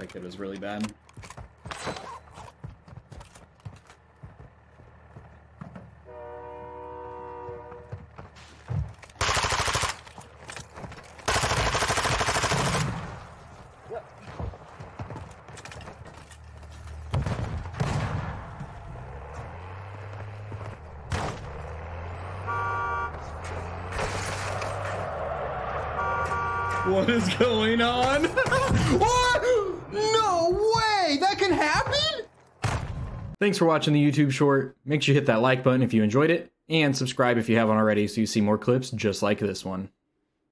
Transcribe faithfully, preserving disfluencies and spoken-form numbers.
That kid was really bad. What is going on? What? No way! That can happen? Thanks for watching the YouTube short. Make sure you hit that like button if you enjoyed it, and subscribe if you haven't already so you see more clips just like this one.